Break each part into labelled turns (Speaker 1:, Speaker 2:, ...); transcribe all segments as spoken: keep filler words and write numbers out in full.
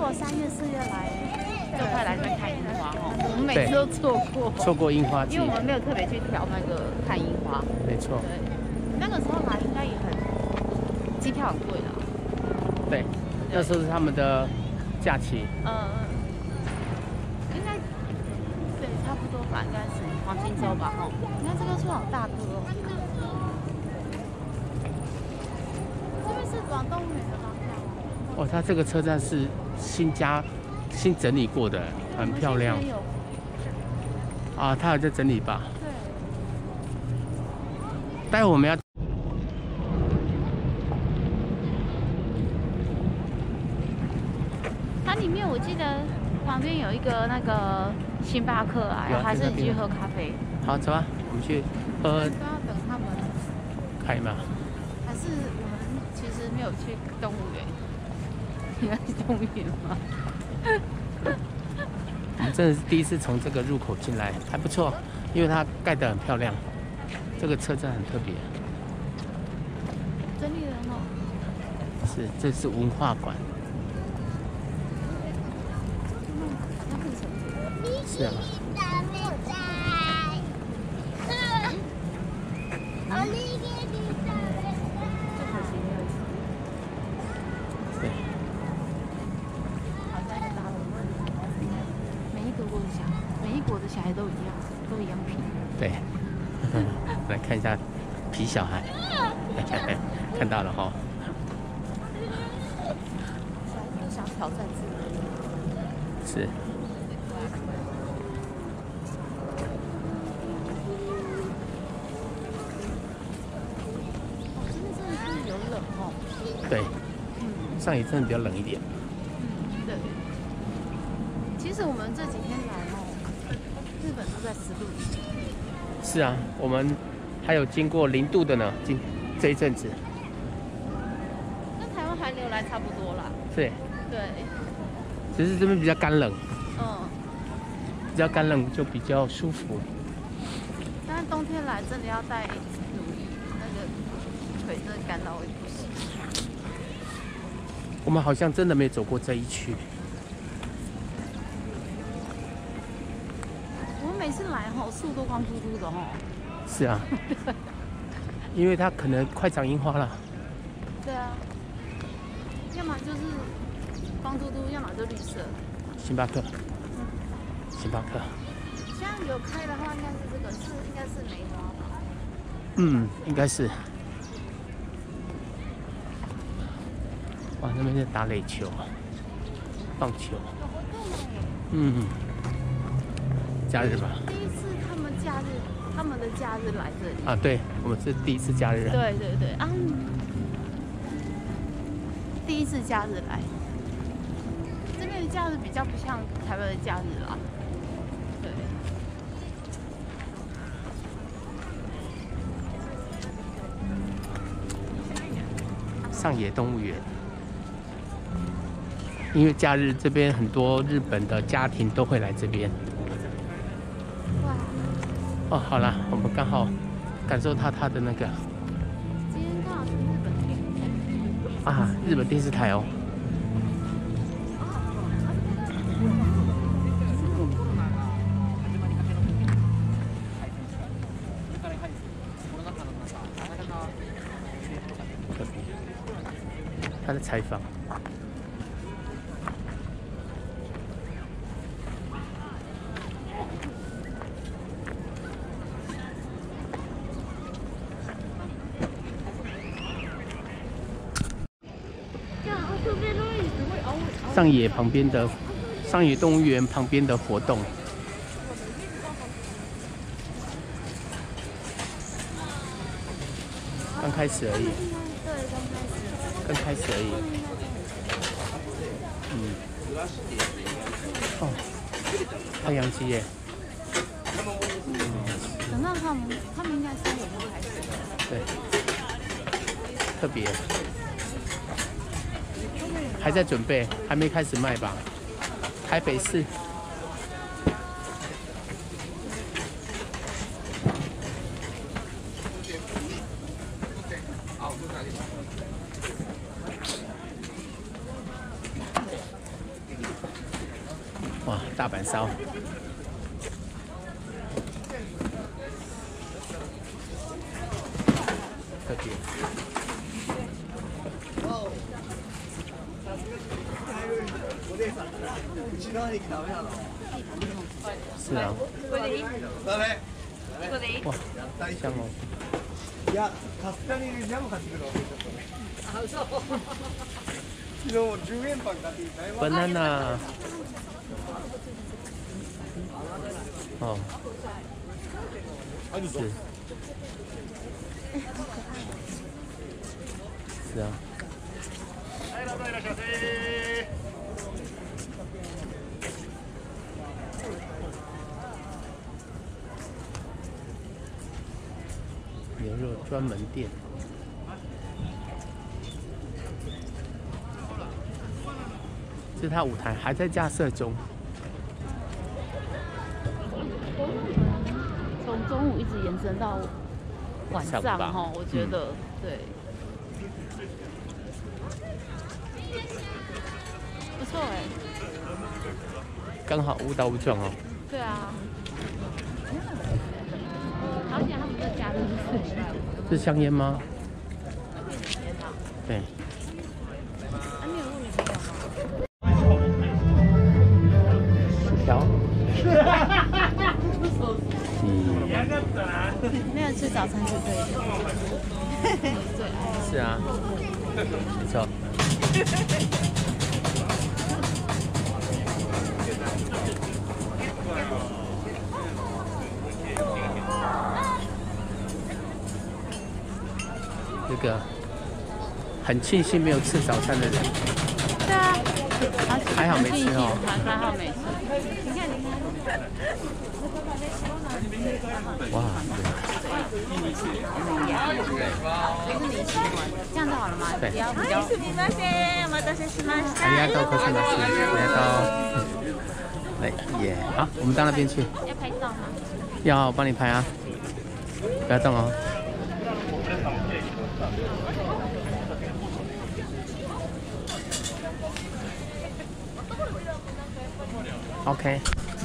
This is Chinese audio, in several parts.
Speaker 1: 果三月四月来，就快来这边看樱花哦。我们每次都错过，
Speaker 2: 错过樱花季，
Speaker 1: 因为我们没有特别去挑那个看樱花。
Speaker 2: 没错。
Speaker 1: 对，那个时候来应该也很，机票很贵的。
Speaker 2: 对，那时候是他们的假期。
Speaker 1: 嗯嗯。应该，对，差不多吧，应该是黄金周吧，哈。你看这个树好大棵哦。这边是往动物园的方向。
Speaker 2: 哦，它这个车站是新加、新整理过的，很漂亮。啊，它还在整理吧？
Speaker 1: 对。
Speaker 2: 待会我们要。
Speaker 1: 它里面我记得旁边有一个那个星巴克啊，还是你去喝咖啡？
Speaker 2: 好，走啊，我们去喝。
Speaker 1: 都要等他们
Speaker 2: 开吗？
Speaker 1: 还是我们其实没有去动物园？你要去动物园吗？
Speaker 2: 我们真的是第一次从这个入口进来，还不错，因为它盖得很漂亮。这个车站很特别。
Speaker 1: 整理人哦。
Speaker 2: 是，这是文化馆。是啊。对。
Speaker 1: 每一个国的小，每一国的小孩都一样，都一样皮。
Speaker 2: 对。来看一下皮小孩，看到了哈。
Speaker 1: 小孩都想挑战自己。
Speaker 2: 是。对，上野真的比较冷一点。
Speaker 1: 嗯，对。其实我们这几天来哦，日本都在十度以下。
Speaker 2: 是啊，我们还有经过零度的呢，今这一阵子。
Speaker 1: 跟台湾寒流来差不多啦。
Speaker 2: 对。
Speaker 1: 对。
Speaker 2: 只是这边比较干冷。
Speaker 1: 嗯。
Speaker 2: 比较干冷就比较舒服。
Speaker 1: 但是冬天来真的要带乳衣，那个腿真的干到会不行。
Speaker 2: 我们好像真的没走过这一区。
Speaker 1: 我们每次来吼，树都光秃秃的吼。
Speaker 2: 是啊。因为它可能快长樱花了。
Speaker 1: 对啊。要么就是光秃秃，要么就绿色。
Speaker 2: 星巴克。
Speaker 1: 嗯。
Speaker 2: 星巴克。
Speaker 1: 现在有开的话，应该是这个，是应该是梅花吧？
Speaker 2: 嗯，应该是。哇，那边在打垒球、棒球。嗯，假日吧。
Speaker 1: 第一次他们假日，他们的假日来这里。
Speaker 2: 啊，对，我们是第一次假日。
Speaker 1: 对对对啊，第一次假日来，这边的假日比较不像台湾的假日啦。对。
Speaker 2: 上野动物园。因为假日这边很多日本的家庭都会来这边。
Speaker 1: 哇！
Speaker 2: 哦，好啦，我们刚好感受到它的那个。
Speaker 1: 今天刚好是日本电视台。
Speaker 2: 啊，日本电视台哦。他在采访。上野旁边的上野动物园旁边的活动。刚开始而已。
Speaker 1: 对，刚开始。
Speaker 2: 刚开始而已。嗯。哦，太阳鸡耶。
Speaker 1: 嗯。等到他们，他们应该三点就开始。
Speaker 2: 对。特别。还在准备，还没开始卖吧？台北市。 哇，大阪烧。特别。是啊。哇，香哦。
Speaker 3: いや、カスタネでジャム買ってくるわけちょっと。昨日じゅうえんパン買ってきた。
Speaker 2: バナナ。哦。是。是啊。牛肉专门店。这是他舞台还在架设中。
Speaker 1: 从中午一直延伸到晚上哈，我觉得、嗯、对，不错哎、欸，
Speaker 2: 刚好误打误撞哦。
Speaker 1: 对啊。好像他们在加热是
Speaker 2: 是香烟吗？对。
Speaker 1: 啊，你有录女朋友
Speaker 2: 吗？薯条。
Speaker 1: 那样吃早餐是可以的。最爱。
Speaker 2: 是啊，没错。这个很庆幸没有吃早餐的人。
Speaker 1: 对啊，
Speaker 2: 还好没吃哦。
Speaker 1: 还好没吃。你看，你看。
Speaker 2: 哇！
Speaker 1: 这样就好了吗？
Speaker 2: 对。
Speaker 1: 比较比较。すみません、お待たせしました。
Speaker 2: ありがとうございます。ありがとう。来耶，好，我们到那边去。
Speaker 1: 要拍照吗？
Speaker 2: 要，我帮你拍啊。不要动哦。OK。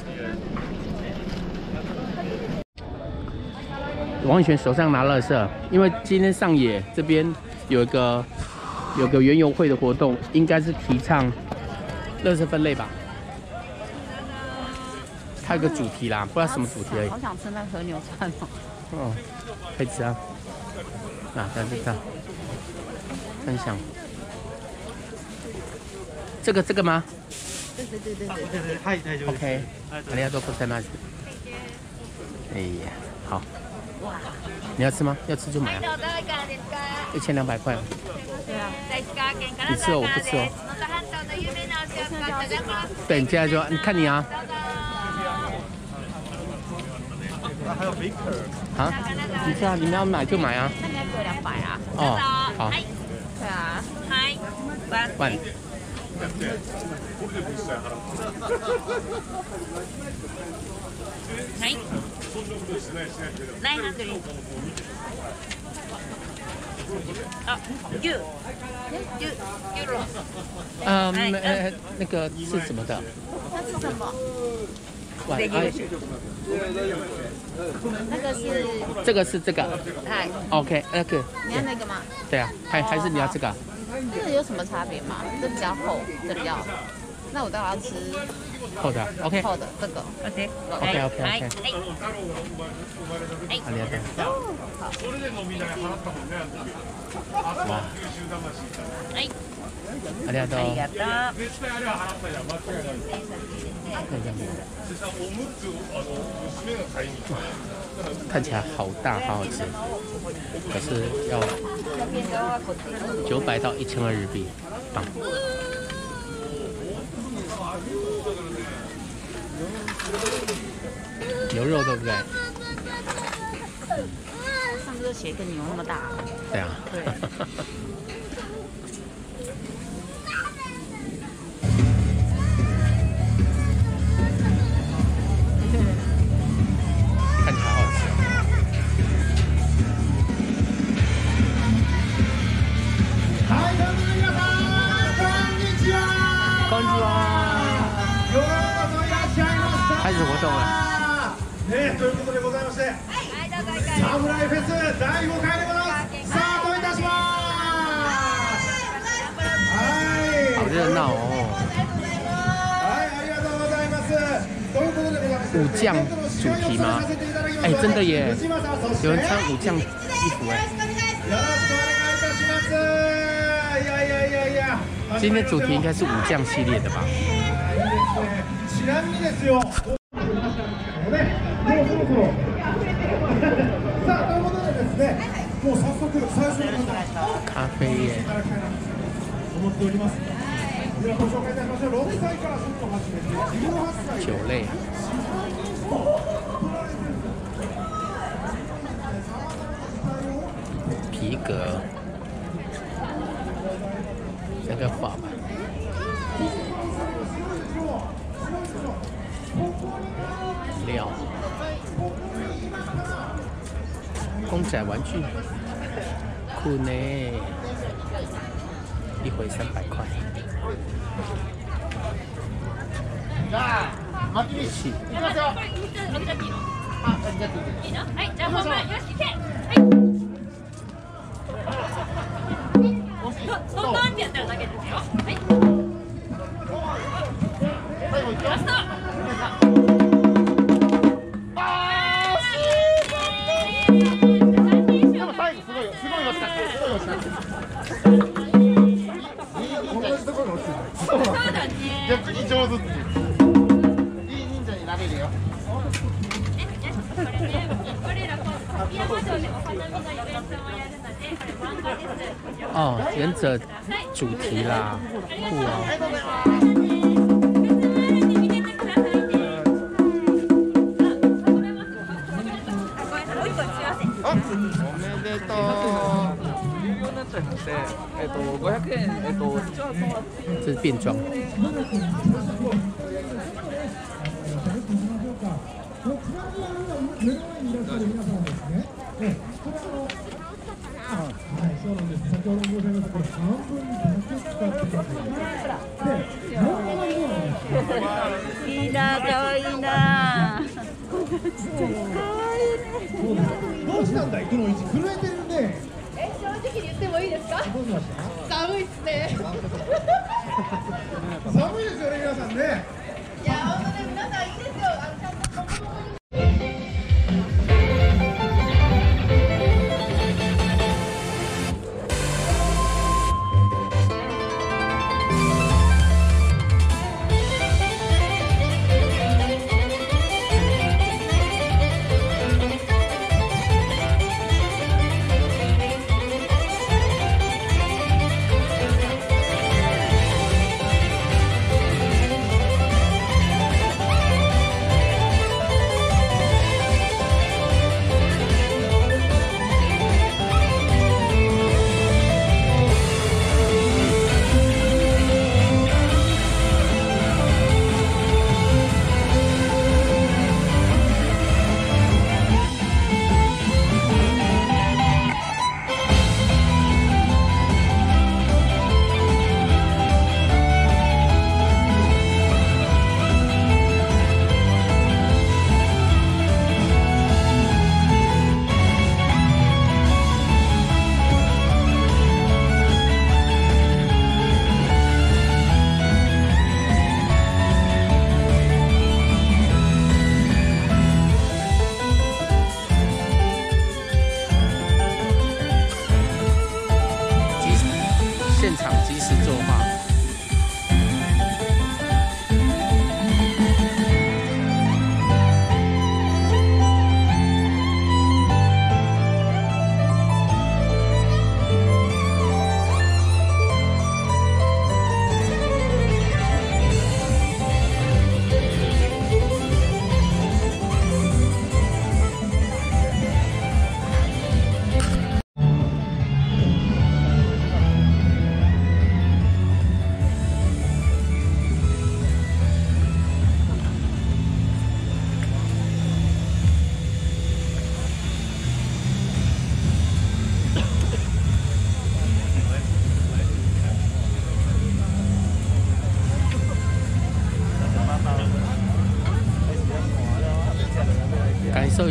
Speaker 2: 王宇璇手上拿垃圾，因为今天上野这边有一个有个园游会的活动，应该是提倡垃圾分类吧。它有个主题啦，不知道什么主题而已。
Speaker 1: 好想吃那和牛串哦。
Speaker 2: 哦，可以吃啊。啊，在这看，分享。这个这个吗？
Speaker 1: 对对对对对
Speaker 3: 对对，はい大丈夫です。
Speaker 2: OK， ありがとうございます。哎呀，好。哇，你要吃吗？要吃就买啊。一千两百块。
Speaker 1: 对啊。
Speaker 2: 你吃哦，我不吃哦。对，你现在就你看你啊。
Speaker 3: 还有 Baker。
Speaker 2: 啊？你吃啊，你们要买就买啊。
Speaker 1: 那你要给我两百啊。
Speaker 2: 哦，好。
Speaker 1: 对啊。
Speaker 2: 万。
Speaker 1: はい。ナインハンドリー。啊，ユユユロ。
Speaker 2: 呃，呃，那个是什么的？
Speaker 1: 那是什么？
Speaker 2: 哇，哎，
Speaker 1: 那个是。
Speaker 2: 这个是这个。
Speaker 1: 哎。
Speaker 2: OK， 那个。
Speaker 1: 你要那个吗？
Speaker 2: 对啊，还还是你要这个？
Speaker 1: 这个有什么差别吗？这比较厚，这比较。那我当然要吃
Speaker 2: 厚的 ，OK。
Speaker 1: 厚的这个
Speaker 2: ，OK OK OK OK。
Speaker 1: 哎，
Speaker 2: ありがとう。哇。
Speaker 1: 哎。
Speaker 2: ありがとう。
Speaker 1: ありがとう。
Speaker 2: 看起来好大，好好吃，可是要九百到一千二日币，棒。牛肉对不对？
Speaker 1: 上面就写一个牛那么大。
Speaker 2: 对啊。
Speaker 1: 对。
Speaker 2: 看起来好吃。
Speaker 3: はい、どうも皆さん、こんにちは。
Speaker 2: こんにちは。
Speaker 3: ようこそいら
Speaker 2: 开始活动了。
Speaker 3: ね、ということでございまして、サムライフェスだいごかいでございます。スタートいたします。はい。
Speaker 2: 好热闹哦。
Speaker 3: はい、ありがとうございます。ということでございます。
Speaker 2: 武将主题吗？哎，真的耶，有人穿武将衣服哎。
Speaker 3: よろしくお願いいたします。いやいやいやいや。
Speaker 2: 今天主题应该是武将系列的吧？
Speaker 3: ちなみにですよ。ね、もうそろそろ。さあ、ということでですね、もう早速最初の方。
Speaker 2: 咖啡耶。
Speaker 3: 思っております。ではご紹介いたしましょう。ろくさいからちょっと始めて、じゅうはっさい。
Speaker 2: 酒类。皮革。这个画吧。料。公仔玩具。酷呢。一回三百块。
Speaker 3: 巻き飯。いきますよ。あ、
Speaker 4: いいの？はい、じゃあ本番よし行け。はい。トントンってやったらだけですよ。はい。ラスト。あー。でも最後すごいすごい落ちた。すごい落ちた。同じところに落ちてる。そうだね。逆に上手って。いい忍者になれるよ。これね、これら富山城でお花見のイベントもやるので、これ漫画です。
Speaker 2: 哦，忍者主题啦，酷哦。
Speaker 5: おめでとう。有料になっちゃいまして、えっとごひゃくえん、えっと一応
Speaker 2: 这是变装。
Speaker 3: そうなんです。先ほど申し上げましたこれ半分だけ使ってます。で、
Speaker 1: いいな、可愛いな。
Speaker 3: どうしたんだい、この位置震えてるね。
Speaker 6: え、正直に言ってもいいですか？
Speaker 3: どうしました？
Speaker 6: 寒いっすね。
Speaker 3: 寒いですよね、皆さんね。
Speaker 6: いや、本当ね、皆さんいいですよ。あのちゃんと子供に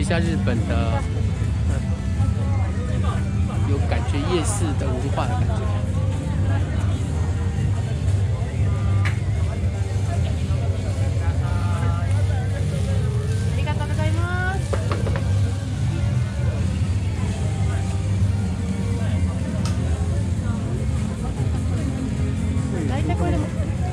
Speaker 2: 下日本的，呃、有感觉夜市的文化的感觉。
Speaker 1: ありがとうございます。大体これでも。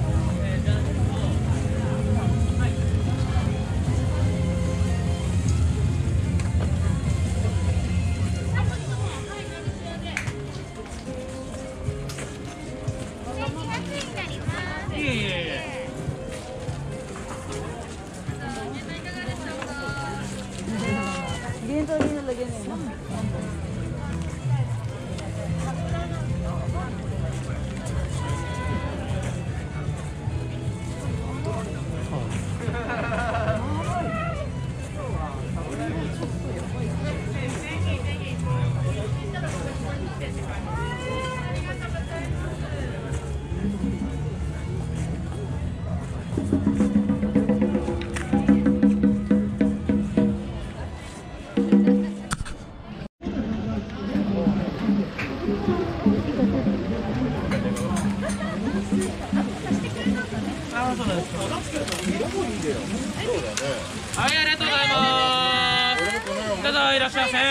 Speaker 7: はい、ありがとうございます。どうぞいらっしゃいませ。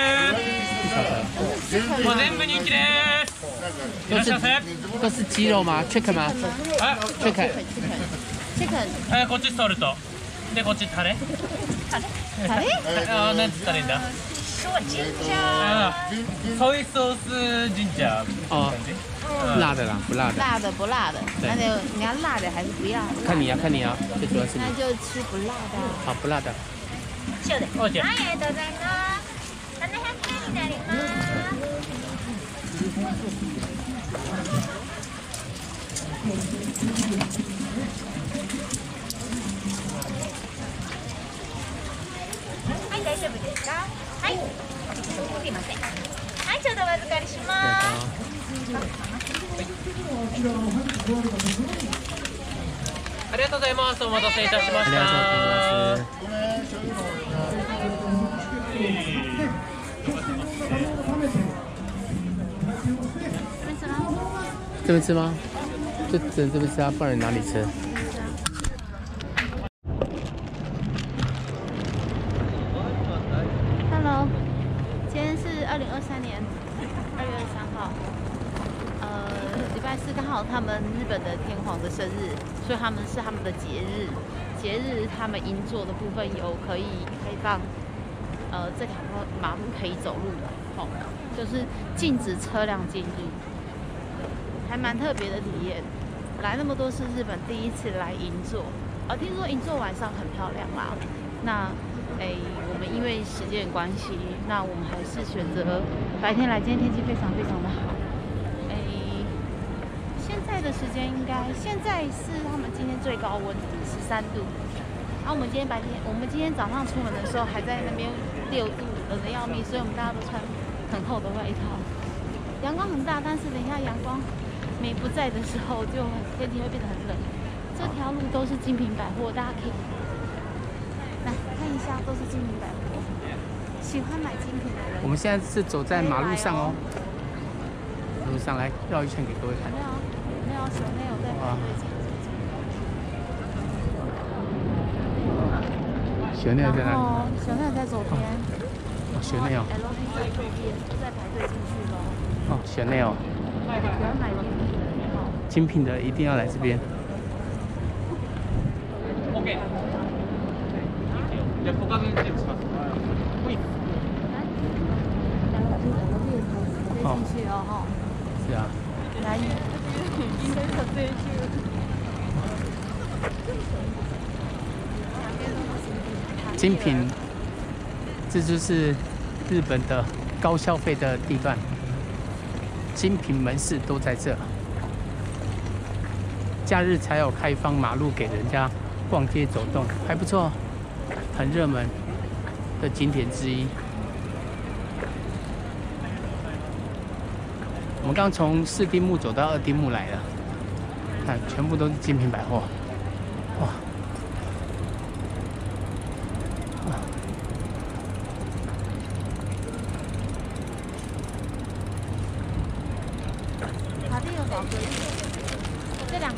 Speaker 7: もう全部人気です。いらっしゃいませ。
Speaker 2: 都是鸡肉吗 ？Chicken 吗
Speaker 7: はい。
Speaker 2: ？Chicken。
Speaker 1: Chicken。
Speaker 7: え、こっちソルト。で、こっちタレ。
Speaker 1: タレ？
Speaker 7: あ、なんつったらいいんだ。
Speaker 1: ジンジャ
Speaker 7: あ、ソイソースジンジャー。
Speaker 2: 哦，辣的啦，不辣的。
Speaker 1: 辣的不辣的？
Speaker 2: 对
Speaker 1: 那就你要辣的还是不要？
Speaker 2: 看你啊，看你啊，最主要是你
Speaker 1: 那。就吃不辣的。
Speaker 2: 好，不辣的。
Speaker 1: 塩で。
Speaker 7: オッケー。
Speaker 6: はい、ありがとうございます。ななひゃくえんになります。はい、大丈夫ですか？はい。すいません。はい、ちょうどお預かりします。
Speaker 7: ありがとうございます。お待たせいたしまし
Speaker 2: ありがとうござい
Speaker 7: た。
Speaker 2: ます。这边吃吗？就只能这边吃啊，不然你哪里吃？
Speaker 1: Hello， 今天是二零二三年二月二十三号，呃，礼拜四刚好他们日本的天皇的生日，所以他们是他们的节日。节日他们银座的部分有可以开放，呃，这条马路可以走路的，哦，就是禁止车辆进入，还蛮特别的体验。来那么多次日本，第一次来银座，呃，听说银座晚上很漂亮啦。那哎，我们因为时间关系，那我们还是选择白天来。今天天气非常非常的好。哎，现在的时间应该现在是他们今天最高温十三度。然后我们今天白天，我们今天早上出门的时候还在那边六度，冷得要命，所以我们大家都穿很厚的外套。阳光很大，但是等一下阳光没不在的时候，就天气会变得很冷。这条路都是精品百货，大家可以。 来看一下，都是精品百货。喜欢买精品的人，
Speaker 2: 我们现在是走在马路上哦，马路上来绕一圈给各位看。
Speaker 1: 没有，没有，小内有在排队进。
Speaker 2: 小内在哪里？
Speaker 1: 哦，小内在左边。
Speaker 2: 哦，小内哦。
Speaker 1: L V 在左边，在排队进去喽。
Speaker 2: 哦，小内哦。
Speaker 1: 喜欢买精品的人哦。
Speaker 2: 精品的一定要来这边。
Speaker 7: OK。 じゃあ、小株にチェックします。ほい。
Speaker 1: 可以进去哦，哈。
Speaker 2: 是啊。
Speaker 1: 来，应该可以去。
Speaker 2: 精品，这就是日本的高消费的地段，精品门市都在这。假日才有开放马路给人家逛街走动，还不错。 很热门的景点之一。我们刚从四丁目走到二丁目来了，看全部都是精品百货，哇！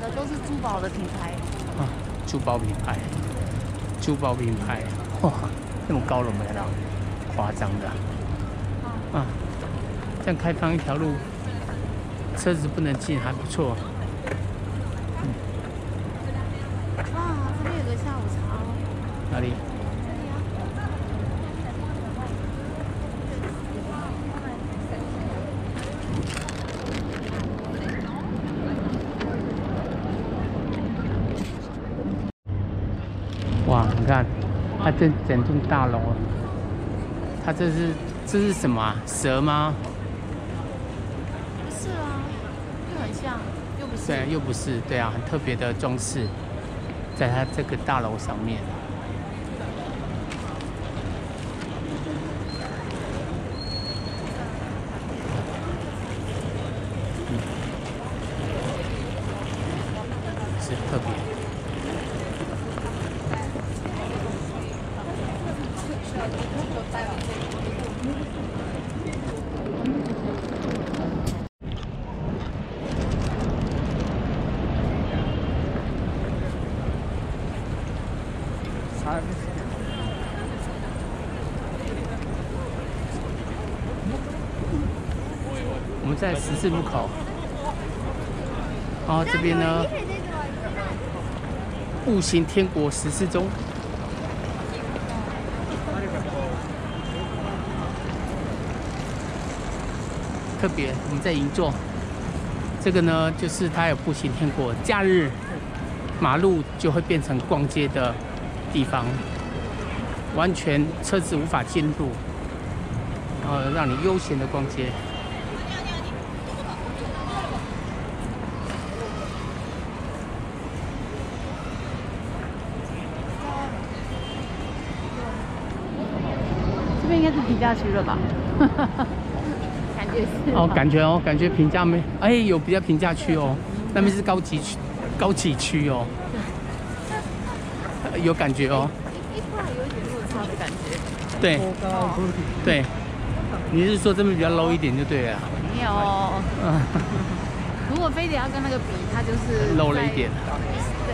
Speaker 1: 的都是珠宝的品牌。
Speaker 2: 啊，珠宝品牌，珠宝品牌，哇，那么高了没了，夸张的。啊，这样开放一条路，车子不能进，还不错。嗯、
Speaker 1: 哇，这边有个下午茶哦。
Speaker 2: 哪里？哇，你看，它这整栋大楼，它这是这是什么啊？蛇吗？
Speaker 1: 不是啊，又很像，又不是。
Speaker 2: 对，又不是，对啊，很特别的装饰，在它这个大楼上面。嗯，是特别。我们在十字路口，然后这边呢，步行天国十四中。特别，我们在银座，这个呢就是它有步行天国，假日马路就会变成逛街的地方，完全车子无法进入，然后让你悠闲的逛街。
Speaker 1: 这边应该是平价区了吧？感觉是。
Speaker 2: 哦，感觉哦，感觉平价没，哎，有比较平价区哦，那边是高级区、高级区哦，有感觉哦。
Speaker 1: 一块有一点落差的感觉。
Speaker 2: 对，对，你是说这边比较 low 一点就对了。
Speaker 1: 没有。嗯。如果非得要跟那个比，它就是
Speaker 2: low 了一点。
Speaker 1: 对。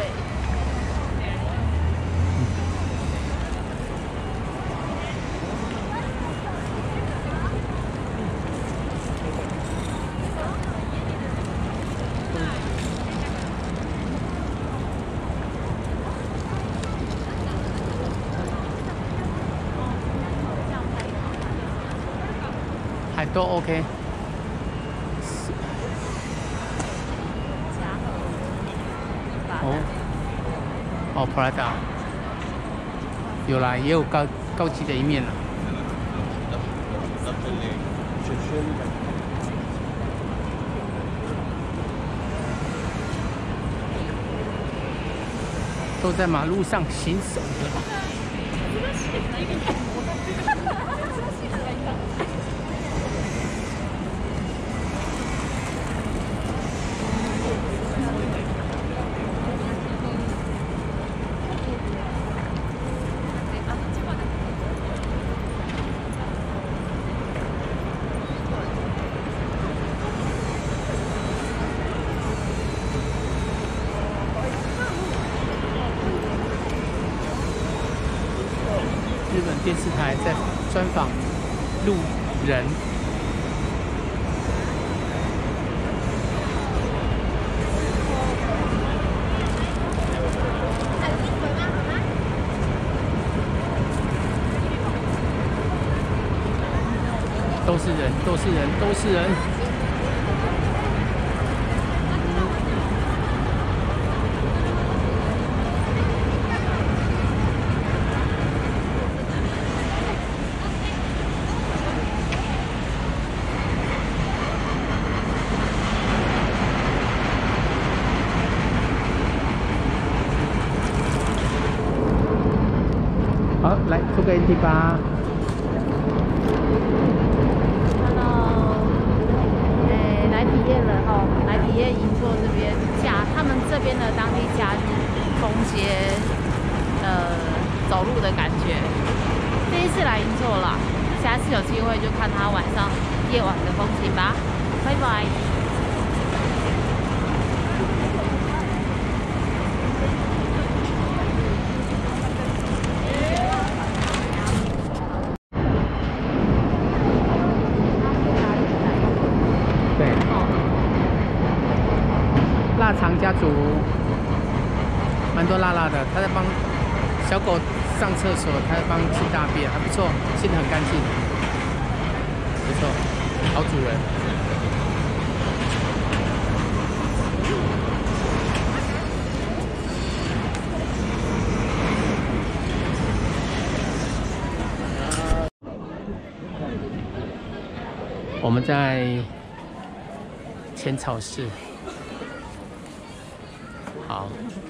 Speaker 2: 还都 OK。哦，哦 ，Prada， 有啦，也有高高级的一面了。都在马路上行走的。日本电视台在专访路人。都是人，都是人，都是人。好，来做个 N T 吧。
Speaker 1: Hello， 哎，来体验了哈，来体验银座这边假，他们这边的当地假日风街，呃，走路的感觉。第一次来银座啦，下次有机会就看他晚上夜晚的风景吧。拜拜。
Speaker 2: 家族，蛮多辣辣的。他在帮小狗上厕所，他在帮清大便，还不错，清得很干净，不错，好主人。我们在浅草寺，好，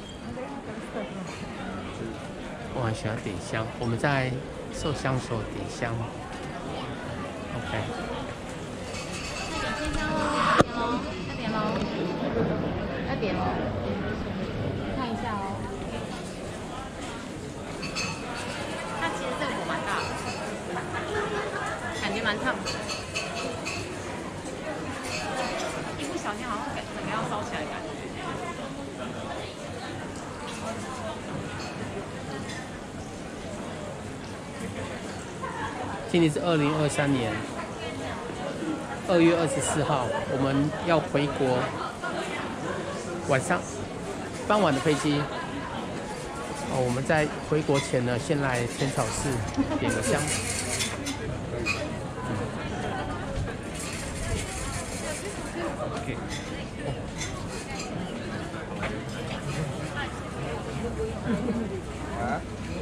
Speaker 2: 我很喜欢点香。我们在寿香所点香 ，OK。
Speaker 1: 要点喽，要点喽，看一下哦。它其实这个火蛮大的，感觉蛮烫的。一不小心好像感整个要烧起来的感觉。
Speaker 2: 今年是二零二三年二月二十四号，我们要回国，晚上傍晚的飞机。哦，我们在回国前呢，先来浅草寺点个香。OK。啊？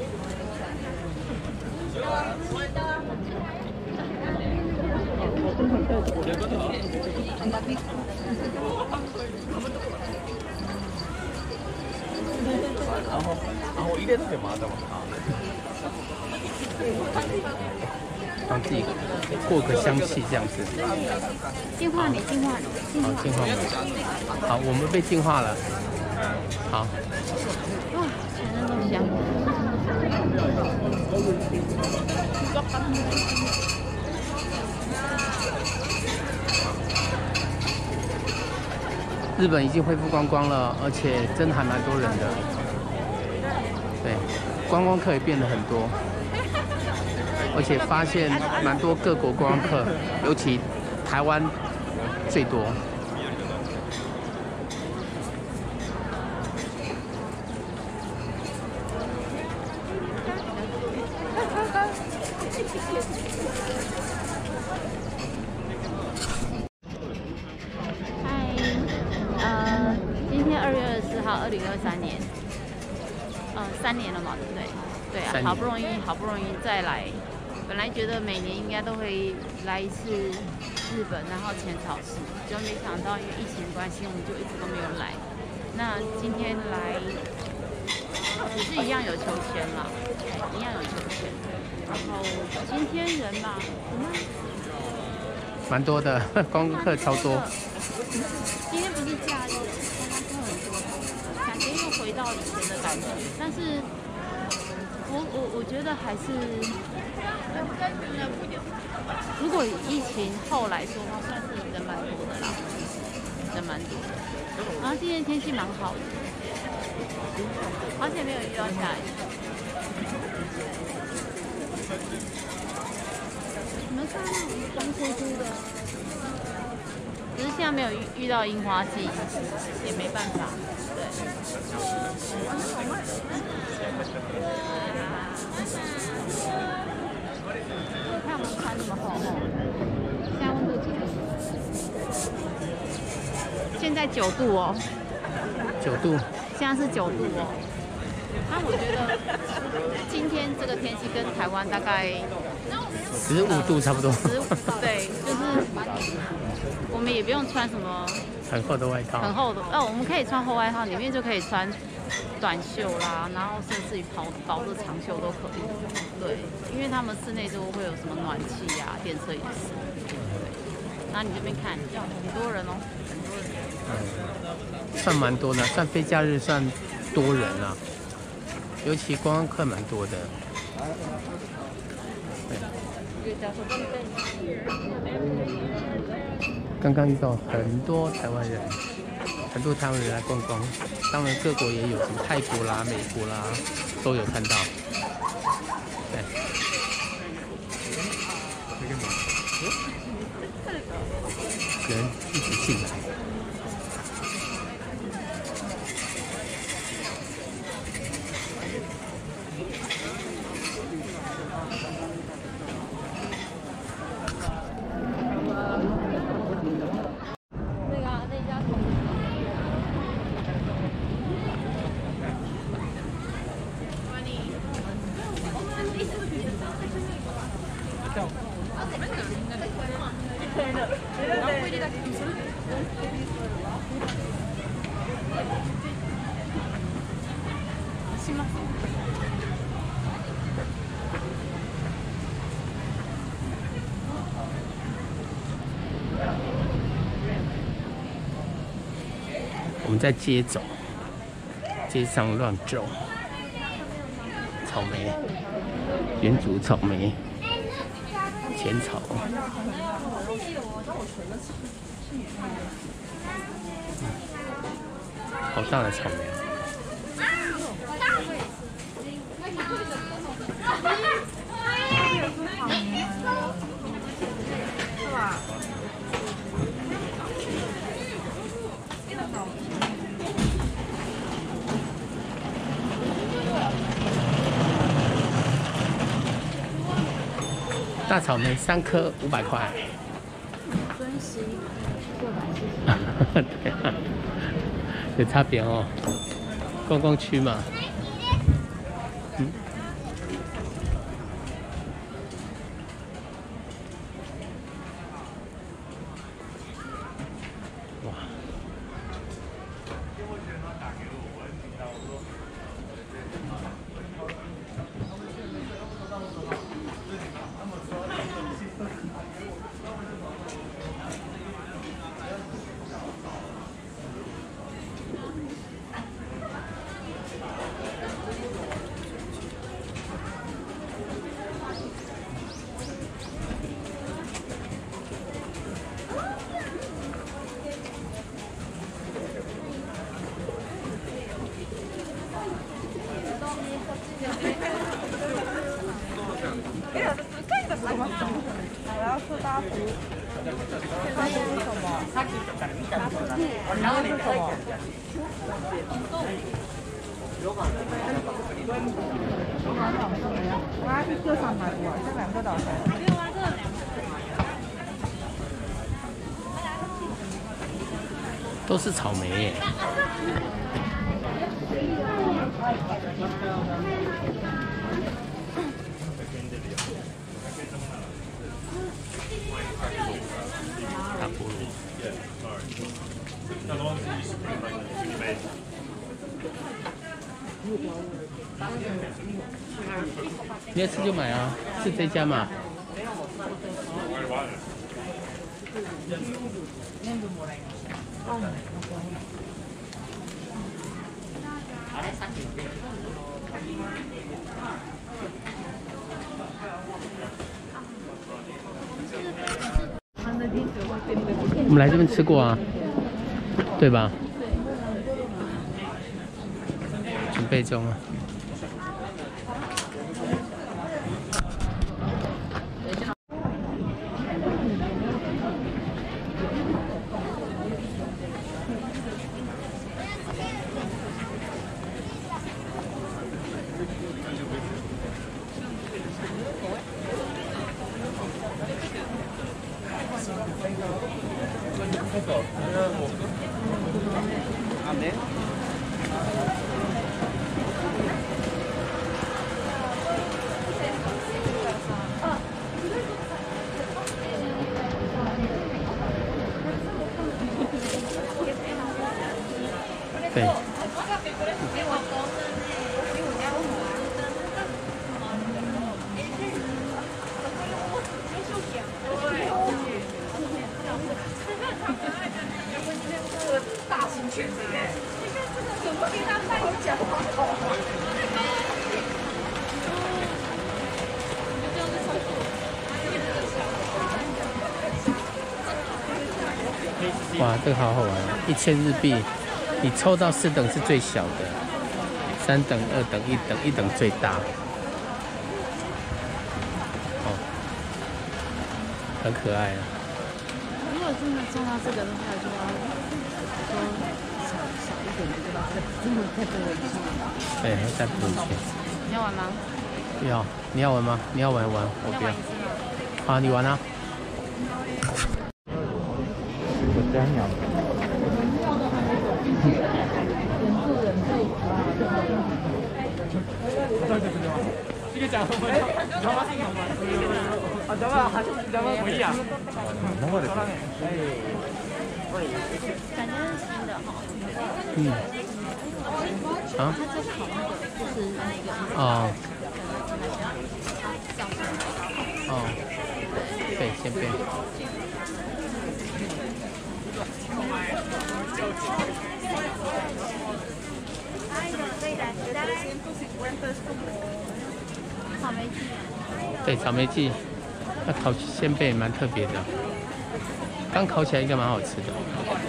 Speaker 5: 然后，然后入れとけもあったもんな。
Speaker 2: 帮自己过个香气这样子。
Speaker 1: 净化你，净化你，净化。
Speaker 2: 好，净化我们。好，我们被净化了。好。
Speaker 1: 哇，全身都香。
Speaker 2: 日本已经恢复观光了，而且真的还蛮多人的。对，观光客也变得很多，而且发现蛮多各国观光客，尤其台湾最多。
Speaker 1: 二零二三年，呃，三年了嘛，对不对？对啊，好不容易，好不容易再来。本来觉得每年应该都会来一次日本，然后浅草寺，结果没想到因为疫情的关系，我们就一直都没有来。那今天来，只是一样有秋千嘛，一样有秋千。然后今天人嘛，我们
Speaker 2: 蛮多的，观光客超多。
Speaker 1: 今天不是假日，观光客很多。感觉又回到以前的感觉，但是我我我觉得还是，如果疫情后来说的话，算是人蛮多的啦，人蛮多的。然后今天天气蛮好的，而且没有遇到下雨。你们看那种光秃秃的，只是现在没有遇遇到樱花季，也没办法。对。你看我们穿这么厚厚，现在温度几度？现在九度哦。
Speaker 2: 九度。
Speaker 1: 现在是九度哦。那我觉得今天这个天气跟台湾大概
Speaker 2: 十五度差不多。
Speaker 1: 十五对，就是我们也不用穿什么。
Speaker 2: 很厚的外套，
Speaker 1: 很厚的哦，我们可以穿厚外套，里面就可以穿短袖啦，然后甚至于薄薄的长袖都可以。对，因为他们室内都会有什么暖气呀、啊，电车也是。对，那你这边看，很多人哦，很多人。
Speaker 2: 嗯，算蛮多的，算非假日算多人啊，尤其观光客蛮多的。对。刚刚遇到很多台湾人，很多台湾人来逛光，当然各国也有，什么泰国啦、美国啦，都有看到。对。人一起进来。
Speaker 1: します。
Speaker 2: 我们在街走，街上乱走，草莓，原竹草莓，浅草，好大的草莓啊！大草莓三颗五百块，
Speaker 1: 分十一六百四十。
Speaker 2: 对啊，有差别哦。观光区嘛，嗯。哇。都是草莓耶。大菠萝。你要吃就买啊，是这家嘛？我们来这边吃过啊，对吧？准备中啊。对。
Speaker 6: 大型犬之类，怎么跟他带我讲话？
Speaker 2: 哇，这个好好玩！一千日币，你抽到四等是最小的，三等、二等、一等，一等最大。哦，很可爱啊！
Speaker 1: 如果真的中到这个的话，就要说少少一点的，对吧？真的太多了，
Speaker 2: 对，还再补一些。
Speaker 1: 你要玩吗？
Speaker 2: 不要，你要玩吗？你要玩玩，我不要。好，你玩啊。
Speaker 3: 这样鸟。
Speaker 7: 这个讲什么？啊，咱们咱们回忆啊。
Speaker 1: 感觉是新的哈。
Speaker 2: 嗯。 啊？
Speaker 1: 它就烤那个，就是那个。
Speaker 2: 哦。哦。对，先贝。
Speaker 1: 草莓季。
Speaker 2: 对，草莓季，那烤鲜贝蛮特别的，刚烤起来应该蛮好吃的。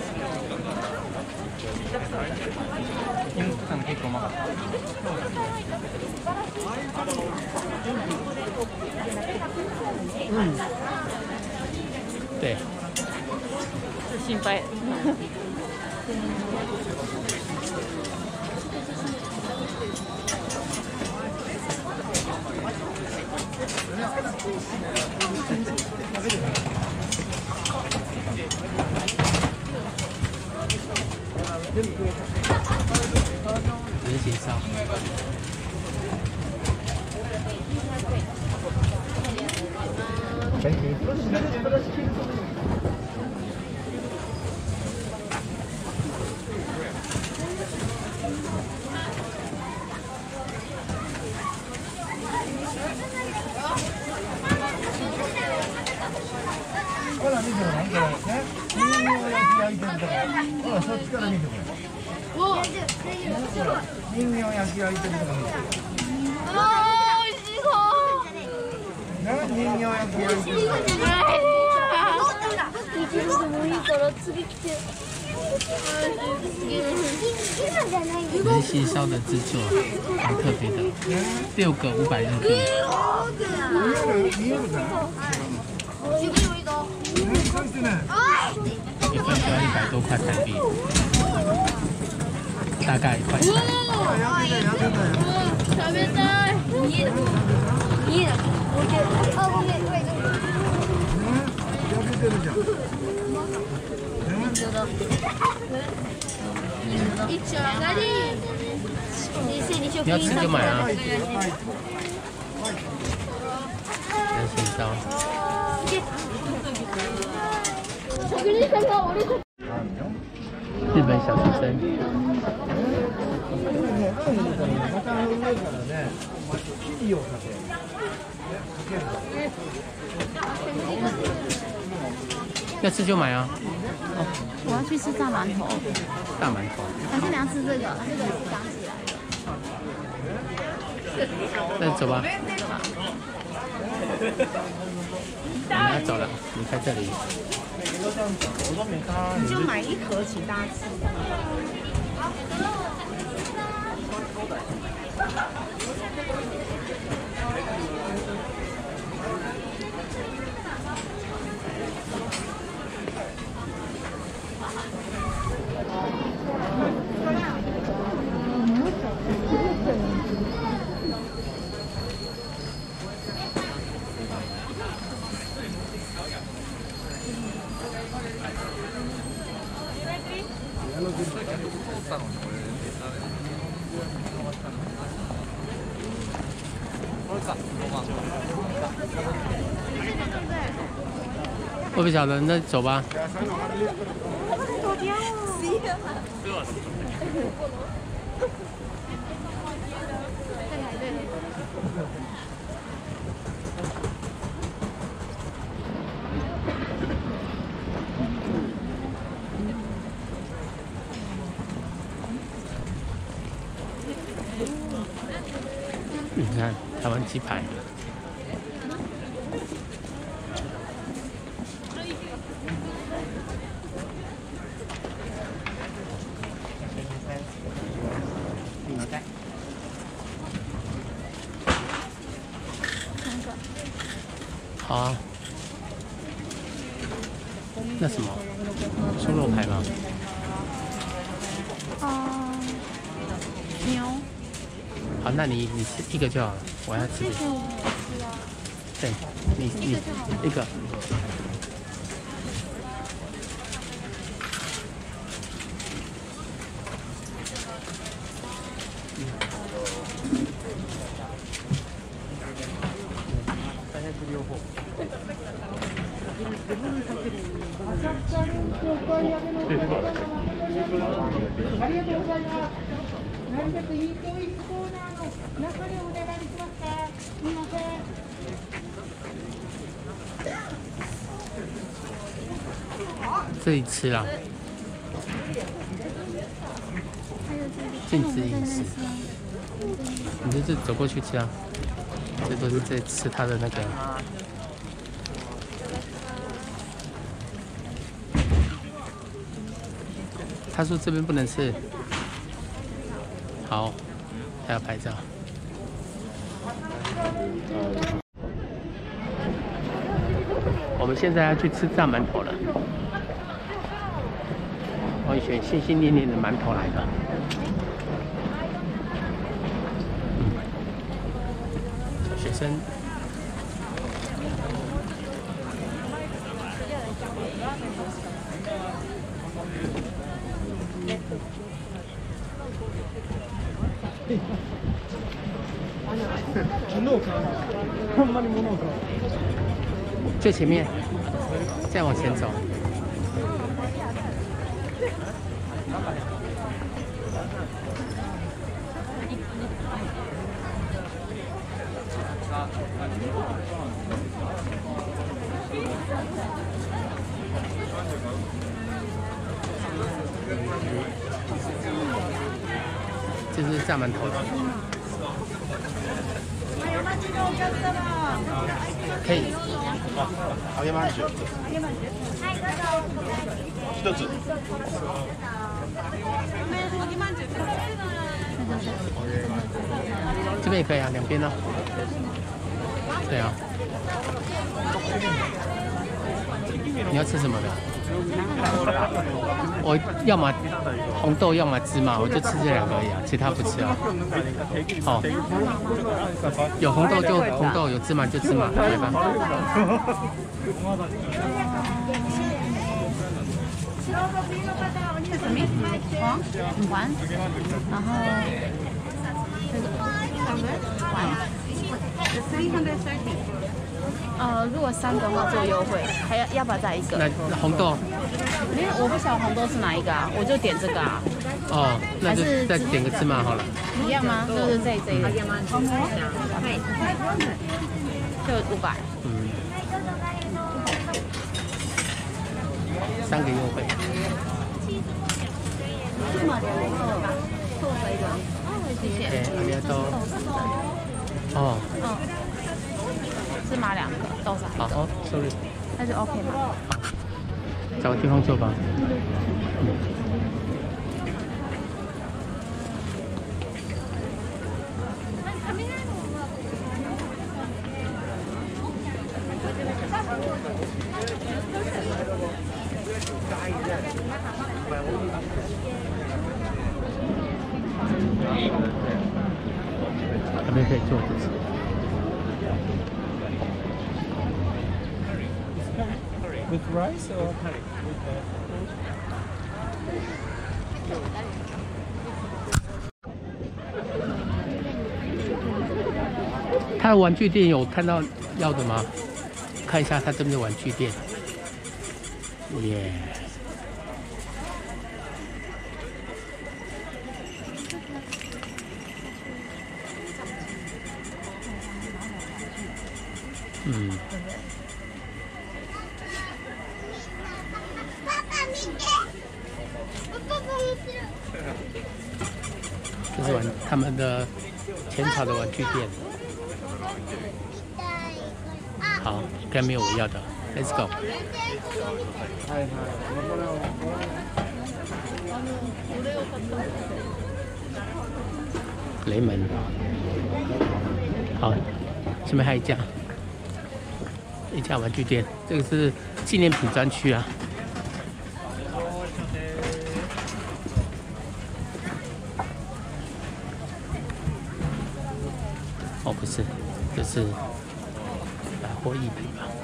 Speaker 2: 嗯，对，
Speaker 1: 是心贝。
Speaker 2: 人形烧。
Speaker 3: ほら見てごらん、これね。人形焼き焼いてるとこ。ほら、そっちから見てこれ。人形焼き焼いてるとこ見て。
Speaker 1: あー、美味しそう。
Speaker 3: ね、人形焼き焼いてるとこ。
Speaker 6: いちごでもいいから次来て。
Speaker 2: 人形烧的制作蛮特别的，六个五百日币。
Speaker 3: 見える見えるかな。こうしてね。
Speaker 2: 一份就要一百多块台币，大概快。
Speaker 3: ほら焼けた焼けたよ。
Speaker 1: 食べたい。
Speaker 6: 家だ。家だ。あ、ごめん、ごめん。
Speaker 3: ね、焼けてるじゃん。ね。
Speaker 6: 一丁上がり。
Speaker 2: 你要吃就买啊。人形烧。日本小学生。要吃就买啊！
Speaker 1: 我要去吃大馒头。
Speaker 2: 大馒头。
Speaker 1: 还是你要吃这个？这个是刚起来的。
Speaker 2: 那走吧。我们要走了，离开这里。
Speaker 8: 你就买一盒，请大家吃。
Speaker 2: 我不晓得，那走吧。你看台湾鸡排。好啊，那什么，猪肉排吗？
Speaker 1: 哦，牛。
Speaker 2: 好，那你你吃一个就好了，我要吃。对，你你一个。 这里吃啦，禁止饮食。你就这走过去吃啊，这都是在吃它的那个。他说这边不能吃。好，还要拍照。我们现在要去吃炸馒头了。我选心心念念的馒头来了。小学生。最前面，再往前走。这是炸馒頭的，可以。
Speaker 4: 揚げまんじゅう。一つ。
Speaker 2: 这边也可以啊，两边呢。对啊。你要吃什么的？我要么红豆，要么芝麻，我就吃这两个而已啊，其他不吃啊。好、哦，有红豆就红豆，有芝麻就芝麻，来吧。
Speaker 1: 完，然后完。呃，如果三的话做优惠，还要要不要再一个？
Speaker 2: 那红豆？
Speaker 1: 因为我不晓得红豆是哪一个啊，我就点这个啊。
Speaker 2: 哦，那就再点个芝麻好了。
Speaker 1: 一样吗？就是这这个。就五百。嗯。
Speaker 2: 三个优惠。
Speaker 1: 谢谢。
Speaker 2: 对，阿里都。哦。
Speaker 1: 嗯。芝麻两个，豆沙。
Speaker 2: 好哦 ，sorry。
Speaker 1: 那就 OK 吗？
Speaker 2: 好，找个地方坐吧。嗯。那边可以坐着吃。
Speaker 9: With rice or curry? With
Speaker 2: uh... 他的玩具店有看到要的吗？看一下他这边的玩具店。耶、yeah 。嗯。这是玩他们的浅草的玩具店。好，应该没有我要的 ，Let's go。雷门。好，这边还有一家，一家玩具店，这个是纪念品专区啊。哦，不是，这是百货艺品吧？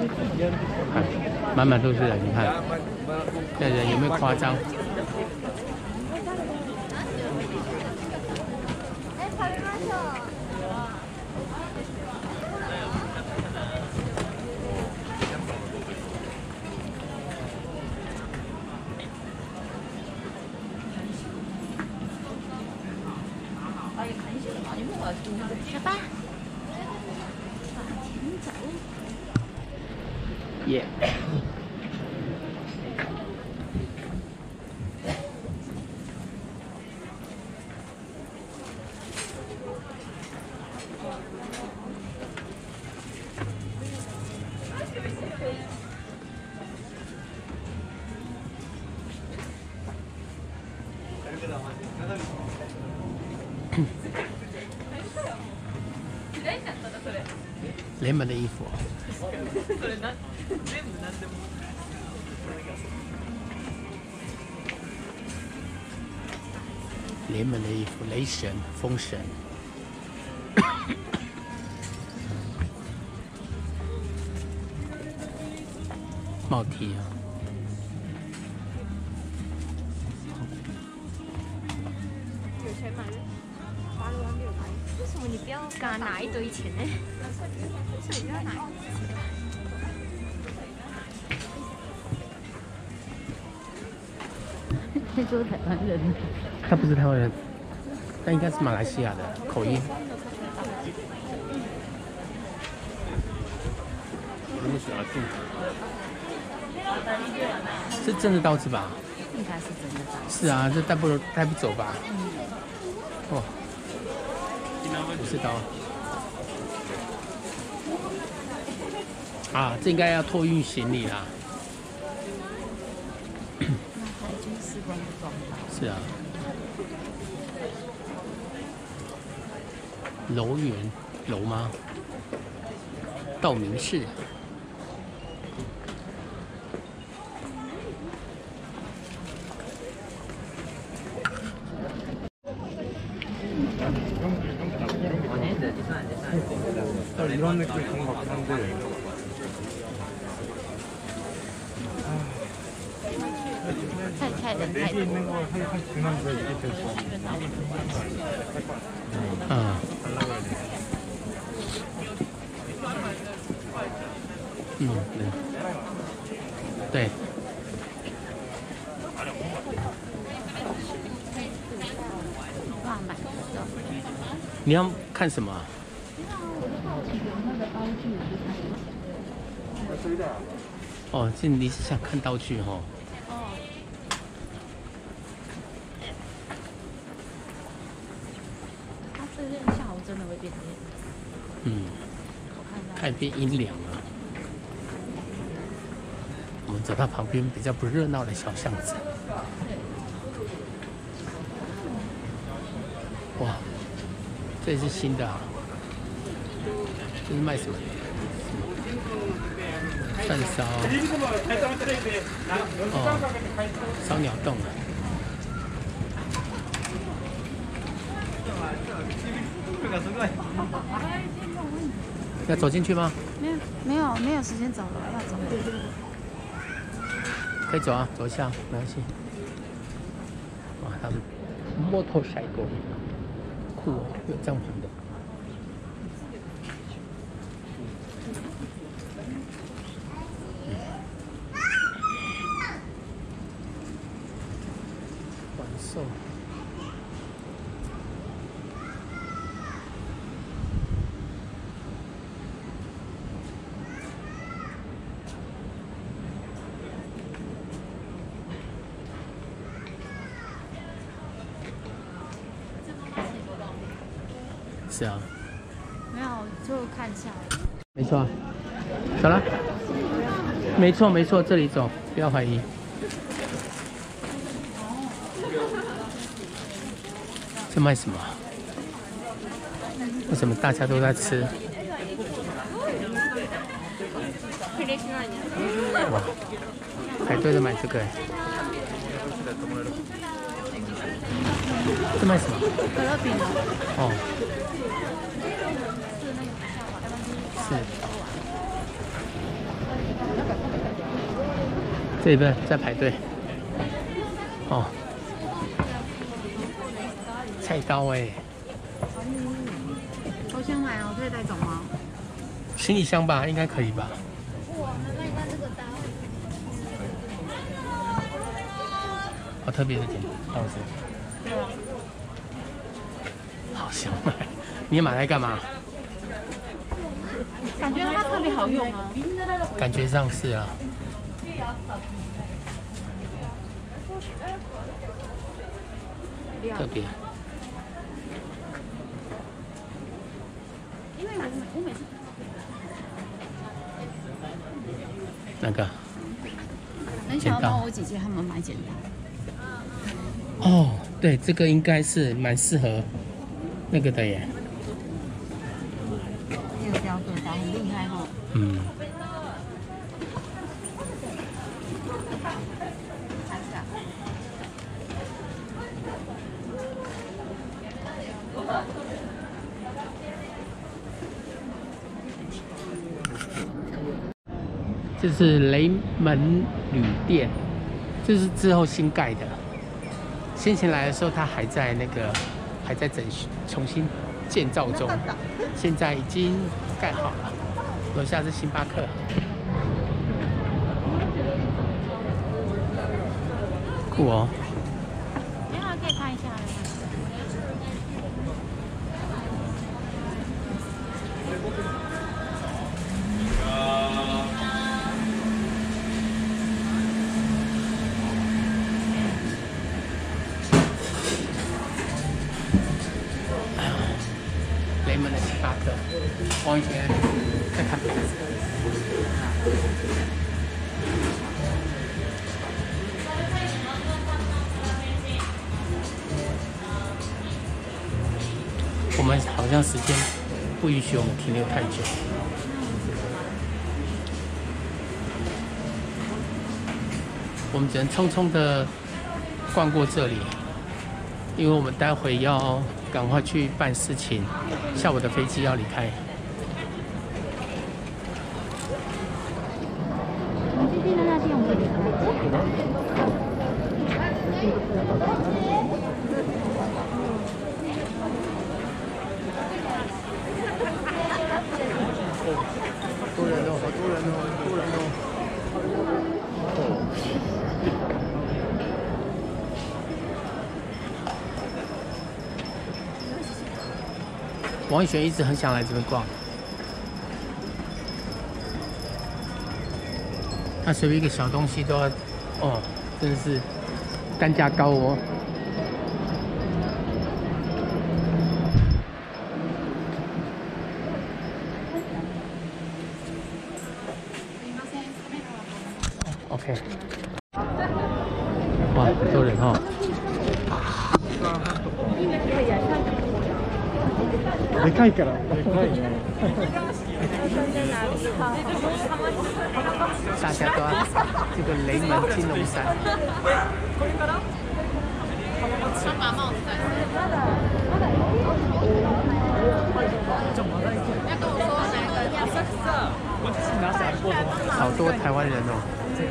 Speaker 2: 看，满满都是人，你看，这人有没有夸张？
Speaker 1: 来吧。
Speaker 2: 耶！雷蒙的衣服。雷蒙的衣服，雷神、风神。帽 T 啊。
Speaker 6: 有钱买了八六万六百，为什么你不要给他拿一堆钱呢？为什么你不要拿？
Speaker 1: 他说台湾人，
Speaker 2: 他不是台湾人，他应该是马来西亚的口音。那么小的肚子，是真的刀子吧？
Speaker 1: 应该是真的刀。
Speaker 2: 是啊，这带不带不走吧？哦，不是刀。啊，这应该要托运行李啦。是啊，楼园楼吗？道明寺。
Speaker 9: 이런 느낌이 좋은 것 같긴 한데.
Speaker 1: 여기
Speaker 9: 있는 걸 한 한 지난 왜 이게 됐어?
Speaker 2: 아. 음, 네. 네. 你要看什么？哦，这你是想看道具哦？
Speaker 1: 哦。它这边下午真的会变天。
Speaker 2: 嗯。它也变阴凉了。我们走到旁边比较不热闹的小巷子。哇！ 这也是新的啊！这是卖什么的？串烧。哦，烧鸟冻啊！要走进去吗？
Speaker 1: 没有，没有，没有时间走了，要走。
Speaker 2: 可以走啊，走一下，没关系。哇，他们摩托赛狗。 酷哦，有帐篷的。晚寿。是啊，
Speaker 1: 没有，就看一下。
Speaker 2: 没错，走了。没错没错，这里走，不要怀疑。这卖什么？为什么大家都在吃？哇，排队的买这个哎。这卖什么？
Speaker 1: 可乐饼
Speaker 2: 哦。 是。 这边在排队。哦，菜刀哎、欸，
Speaker 8: 好想买哦，可以带走吗？
Speaker 2: 行李箱吧，应该可以吧？
Speaker 1: 哇，那那这个刀，
Speaker 2: 好特别的剪刀子，
Speaker 1: 对啊，
Speaker 2: 好想买。你买来干嘛？
Speaker 1: 感觉它特别好用啊。
Speaker 2: 感觉上是啊。特别。
Speaker 1: 因为我我每次
Speaker 2: 那个？
Speaker 1: 很想要帮我姐姐他们买剪刀。
Speaker 2: 哦，对，这个应该是蛮适合那个的耶。
Speaker 8: 这个雕刻刀很厉害哦。
Speaker 2: 嗯。这是雷门旅店，这是之后新盖的。先前来的时候，它还在那个还在整重新建造中，现在已经盖好了。楼下是星巴克。酷哦！
Speaker 1: 你好，可以拍一下。
Speaker 2: 雷门的星巴克，王宇轩在看牌子。我们好像时间不允许我们停留太久。我们只能匆匆的逛过这里，因为我们待会要赶快去办事情，下午的飞机要离开。
Speaker 1: 今天的那天我们离
Speaker 2: 好多人哦，好多人哦，好多人哦。王宇璇一直很想来这边逛，他随便一个小东西都要，哦，真的是单价高哦。OK， 哇，很多人哦。
Speaker 9: でかいから。でかいね。
Speaker 2: 大家都要这个雷门金龙山。
Speaker 1: 他把帽子戴上。要跟我说哪个？
Speaker 2: 好多台湾人哦。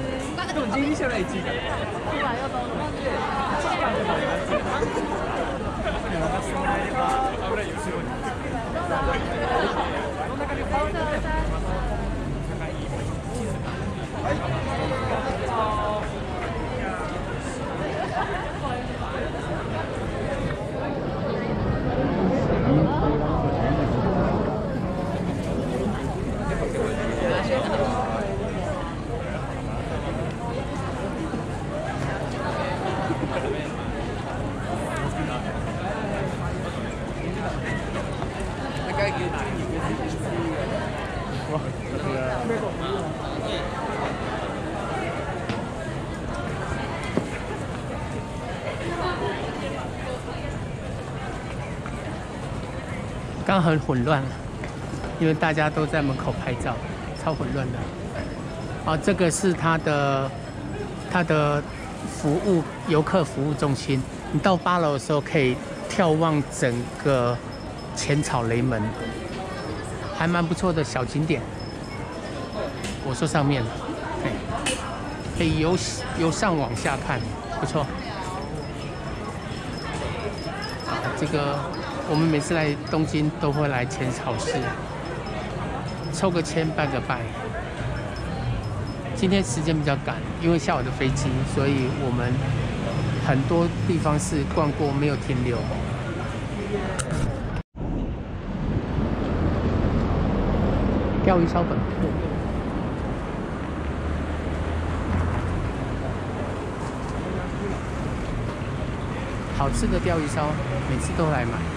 Speaker 2: 刚刚很混乱，因为大家都在门口拍照，超混乱的。哦，这个是它的它的服务游客服务中心。你到八楼的时候可以眺望整个浅草雷门，还蛮不错的小景点。我说上面了，嘿。 可以由由上往下看，不错。啊，这个我们每次来东京都会来浅草寺，抽个签拜个拜。今天时间比较赶，因为下午的飞机，所以我们很多地方是逛过没有停留。钓鱼烧本铺，好吃的钓鱼烧，每次都来买。